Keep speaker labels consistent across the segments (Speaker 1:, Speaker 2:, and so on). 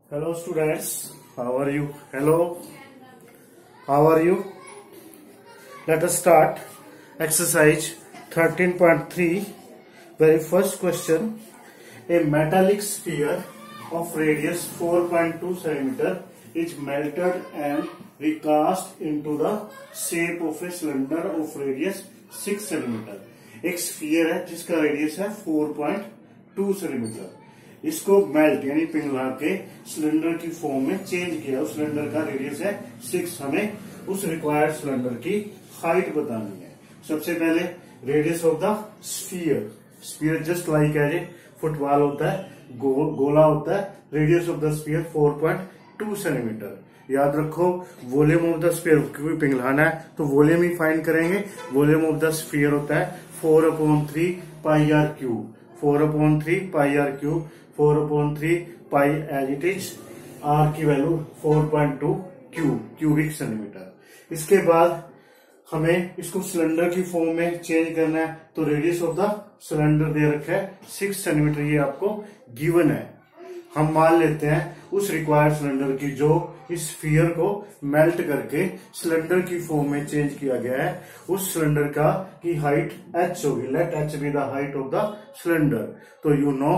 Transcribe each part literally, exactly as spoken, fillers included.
Speaker 1: Hello students, how are you? Hello, how are you? Let us start exercise thirteen point three. Very first question. A metallic sphere of radius four point two centimeter is melted and recast into the shape of a cylinder of radius six centimeter. एक sphere है जिसका radius है four point two centimetre. इसको melt यानी पिघला के cylinder की form में चेंज किया. उस सिलेंडर का रेडियस है सिक्स. हमें उस रिक्वायर्ड सिलेंडर की हाइट बतानी है. सबसे पहले radius of the sphere. Sphere just like as a football होता है, गो, गोला होता है. Radius of the sphere four point two centimetre. याद रखो वॉल्यूम ऑफ द स्फीयर, क्योंकि पिघलाना है तो वॉल्यूम ही फाइंड करेंगे. वॉल्यूम ऑफ द स्फीयर होता है four upon three pi R cube. Four upon three pi R cube. Four upon three pi as it is. R की value four point two cube cubic centimetre. इसके बाद हमें इसको cylinder की form में change करना है तो रेडियस ऑफ द सिलेंडर दे रखा है सिक्स सेंटीमीटर. ये आपको गिवन है. हम मान लेते हैं उस रिक्वायर्ड सिलेंडर की जो इस स्फीयर को मेल्ट करके सिलेंडर की फॉर्म में चेंज किया गया है, उस सिलेंडर का की हाइट h होगी. Let h be the height of the cylinder. तो you know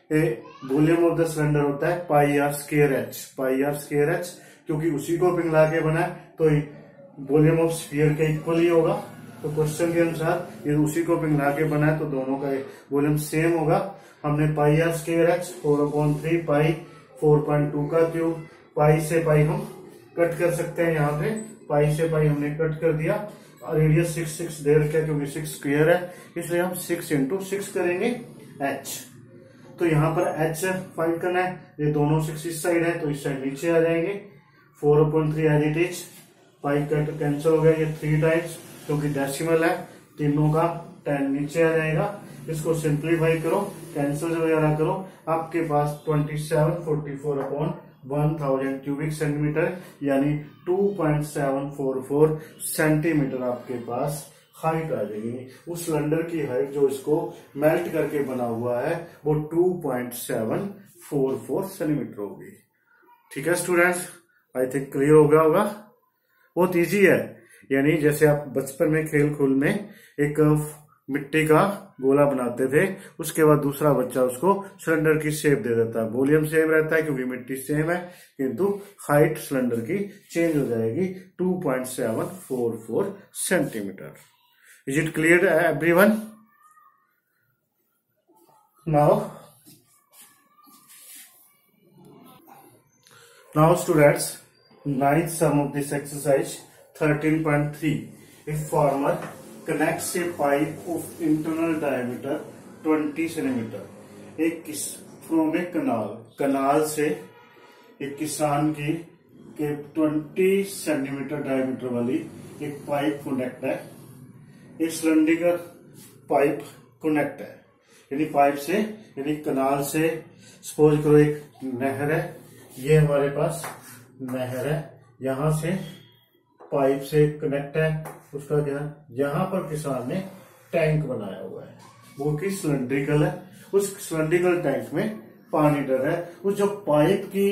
Speaker 1: volume of the cylinder होता है pi R square H. Pi R square H क्योंकि उसी को पिघला के बना है तो वॉल्यूम ऑफ स्फीयर के इक्वल ही होगा. तो क्वेश्चन के अनुसार ये उसी को पिघला के बना है तो दोनों का वॉल्यूम सेम होगा. हमने pi R square H four upon three pi four point two का क्यूब. पाई से पाई हम कट कर सकते हैं. यहाँ पे पाई से पाई हमने कट कर दिया. रेडियस सिक्स सिक्स दे रखा है क्योंकि सिक्स स्क्वायर है, इसलिए हम सिक्स इंटू सिक्स करेंगे एच. तो यहाँ पर एच फाइंड करना है. ये दोनों सिक्स इस साइड है तो इस साइड नीचे आ जाएंगे. Four upon three as it is. Pi cut cancel हो गया. ये थ्री टाइम्स क्योंकि डेसिमल है, तीनों का टेन नीचे आ जाएगा. इसको सिंप्लीफाई करो, कैंसिल वगैरह करो. आपके पास twenty seven forty four upon one thousand cubic centimetre यानी two point seven four four centimetre आपके पास हाइट आ जाएगी. उस सिलेंडर की हाइट जो इसको मेल्ट करके बना हुआ है वो two point seven four four centimetre होगी. ठीक है स्टूडेंट्स, आई थिंक क्लियर हो गया होगा. बहुत इजी है. यानी जैसे आप बचपन में खेल खूल में एक मिट्टी का गोला बनाते थे, उसके बाद दूसरा बच्चा उसको सिलेंडर की शेप दे देता है. वॉल्यूम सेम रहता है क्योंकि मिट्टी सेम है, किंतु हाइट सिलेंडर की चेंज हो जाएगी two point seven four four centimetre. Is it clear everyone? Now now students, ninth sum of this exercise thirteen point three. A farmer connects a pipe of internal diameter twenty centimeter. एक from a canal canal से एक किसान की के twenty centimetre diameter वाली एक pipe connect है. एक सिलेंडर पाइप कनेक्ट है यानी पाइप से यानी कनाल से. सपोज करो एक नहर है, ये हमारे पास नहर है, यहां से पाइप से कनेक्ट है. उसका क्या, यहां पर किसान ने टैंक बनाया हुआ है वो कि सिलेंड्रिकल है. उस सिलेंड्रिकल टैंक में पानी डर रहा है. उस जो पाइप की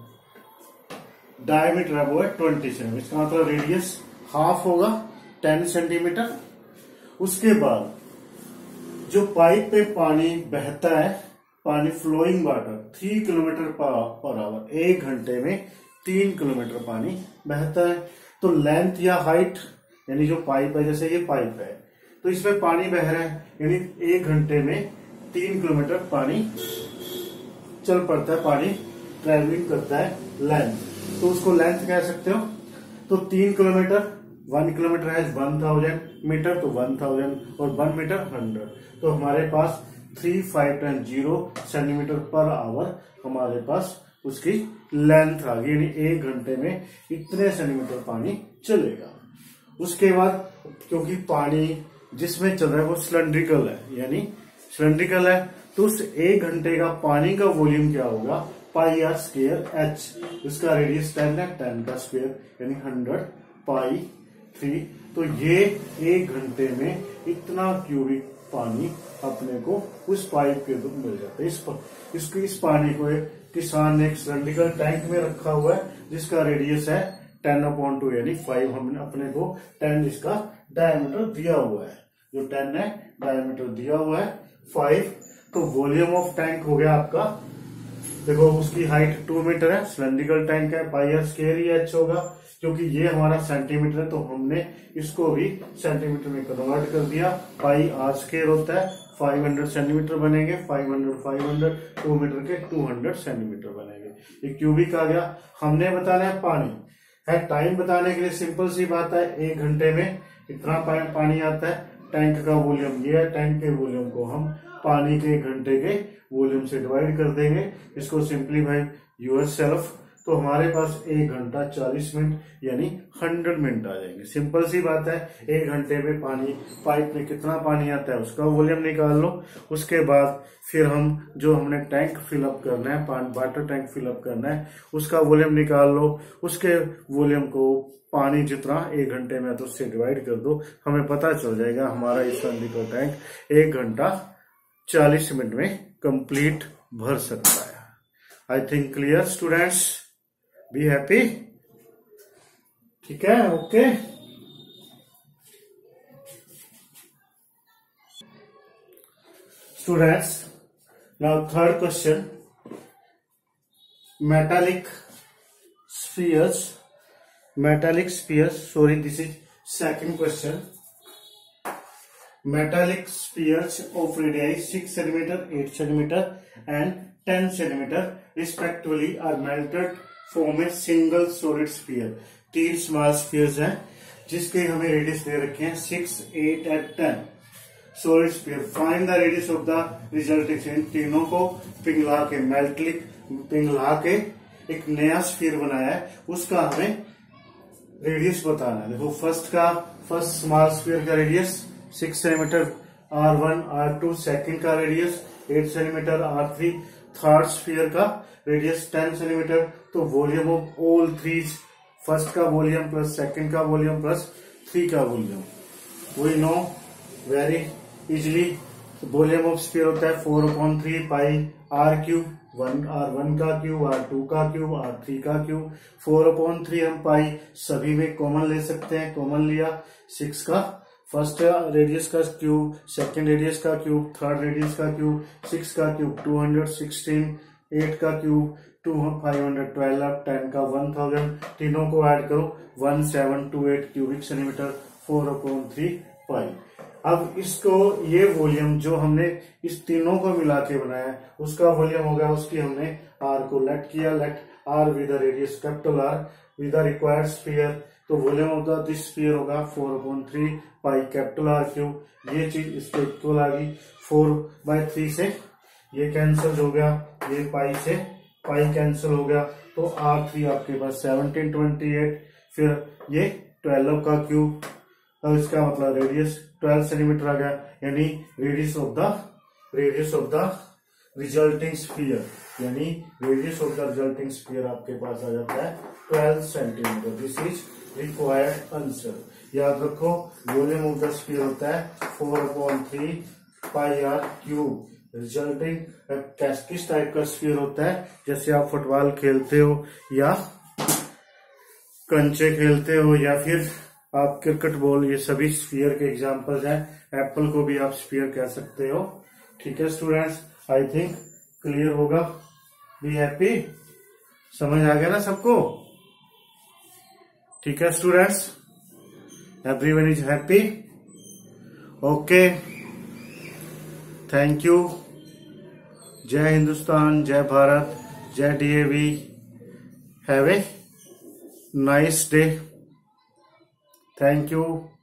Speaker 1: डायमीटर है वो है ट्वेंटी सेंटीमीटर. इसका मतलब रेडियस हाफ होगा टेन सेंटीमीटर. उसके बाद जो पाइप पे पानी बहता है, पानी flowing water three kilometre per hour, एक घंटे में तीन किलोमीटर पानी बहता है. तो लेंथ या हाइट यानी जो पाइप है, जैसे ये पाइप है तो इसमें पानी बह रहा है यानी एक घंटे में तीन किलोमीटर पानी चल पड़ता है, पानी ट्रेवलिंग करता है लेंथ. तो उसको लेंथ कह सकते हो. तो तीन किलोमीटर, वन किलोमीटर है वन थाउजेंड मीटर, तो वन थाउजेंड और वन मीटर हंड्रेड. तो हमारे पास three five ten zero centimetre per hour हमारे पास उसकी लेंथ आ गई. यानी एक घंटे में इतने सेंटीमीटर पानी चलेगा. उसके बाद क्योंकि पानी जिसमें चल रहा है वो सिलेंड्रिकल है यानी सिलेंड्रिकल है तो उस एक घंटे का पानी का वॉल्यूम क्या होगा, पाई आर स्क्वायर एच. उसका रेडियस टेन है, टेन का स्क्वायर यानी हंड्रेड पाई थ्री. तो ये एक घंटे में इतना क्यूबिक पानी अपने को उस पाइप के थ्रू मिल जाता है। इस इसको इस पानी को एक किसान ने एक सिलेंड्रिकल टैंक में रखा हुआ है जिसका रेडियस है टेन अपॉन टू यानी फाइव। हमने अपने को टेन इसका डायमीटर दिया हुआ है, जो टेन है डायमीटर दिया हुआ है फाइव। तो वॉल्यूम ऑफ टैंक हो गया आपका, देखो उसकी हाइट टू मीटर है, सिलेंड्रिकल टैंक है, पाई आर स्क्वायर ही एच होगा क्योंकि ये हमारा सेंटीमीटर है तो हमने इसको भी सेंटीमीटर में कन्वर्ट कर दिया। पाई आर स्क्वायर होता है फाइव हंड्रेड सेंटीमीटर बनेंगे, five hundred five hundred two metre के टू हंड्रेड सेंटीमीटर बनेंगे। ये क्यूबिक आ गया। हमने बताना है पानी है, टाइम बताने के लिए सिंपल सी बात है, एक घंटे में इतना पानी आता है। टैंक का वॉल्यूम ये है, टैंक के वॉल्यूम को हम पानी के एक घंटे के वॉल्यूम से डिवाइड कर देंगे, इसको सिंप्लीफाई योरसेल्फ। तो हमारे पास एक घंटा चालीस मिनट यानी हंड्रेड मिनट आ जाएंगे। सिंपल सी बात है, एक घंटे में पानी पाइप में कितना पानी आता है उसका वॉल्यूम निकाल लो। उसके बाद फिर हम जो हमने टैंक फिलअप करना है, वाटर टैंक फिलअप करना है, उसका वॉल्यूम निकाल लो। उसके वॉल्यूम को पानी जितना एक घंटे में तो उससे डिवाइड कर दो, हमें पता चल जाएगा हमारा इस का टैंक एक घंटा चालीस मिनट में कंप्लीट भर सकता है। I think clear students, be happy. ठीक है, okay. Students, now third question, metallic spheres metallic spheres, sorry this is second question. Metallic spheres of radii six centimeter, eight centimeter and ten centimeter respectively are melted form a single solid sphere. तीन small spheres हैं जिसके हमें radius दे रखे हैं six, eight and ten. Solid sphere, find the radius of the resulting. तीनों को पिघला के मेल्टलिक पिघला के एक नया स्फीयर बनाया है, उसका हमें रेडियस बताना है। देखो फर्स्ट का फर्स्ट स्मॉल स्फीयर का radius six centimetre R one R two, second का radius eight centimetre R three, third sphere का रेडियस टेन सेंटीमीटर। तो volume of all three, first का वॉल्यूम प्लस सेकंड का वॉल्यूम प्लस थ्री का volume, we know very easily. Volume of sphere होता है four upon three pi R cube, one R one का cube, R two का cube, R three का cube. Four upon three हम pi सभी में common ले सकते हैं, कॉमन लिया। सिक्स का फर्स्ट रेडियस का क्यूब, सेकंड रेडियस का क्यूब, थर्ड रेडियस का क्यूब, सिक्स का cube two hundred sixteen, eight का cube two five hundred twelve, ten का वन थाउजेंड। तीनों को ऐड करो one seven two eight cubic centimetre, four upon three pi. अब इसको ये वॉल्यूम जो हमने इस तीनों को मिला के बनाया उसका वॉल्यूम होगा, उसकी हमने आर को लेट किया, let R with radius capital R with required sphere. तो volume of the this sphere होगा four upon three pi capital R cube. ये चीज इसके इक्वल आ गई, फोर बाय थ्री से ये कैंसिल हो गया, ये पाई से पाई कैंसिल हो गया, तो आर थ्री आपके पास सेवनटीन ट्वेंटी एट, फिर ये ट्वेल्व का क्यूब, अब इसका मतलब रेडियस ट्वेल्व सेंटीमीटर आ गया, यानी radius of the radius of the resulting sphere, यानी radius of the resulting sphere आपके पास आ जाता है twelve centimetre. This is required answer. याद रखो वॉल्यूम ऑफ द स्फीयर होता है four upon three pi R cube. Resulting किस टाइप का स्फीयर होता है, जैसे आप फुटबॉल खेलते हो या कंचे खेलते हो या फिर आप क्रिकेट बॉल, ये सभी स्फीयर के एग्जांपल्स हैं। एप्पल को भी आप स्फीयर कह सकते हो। ठीक है स्टूडेंट्स, आई थिंक क्लियर होगा। बी हैप्पी, समझ आ गया ना सबको? ठीक है students, everyone is happy? Okay, thank you. जय हिंदुस्तान, जय भारत, जय DAV. Have a nice day. Thank you.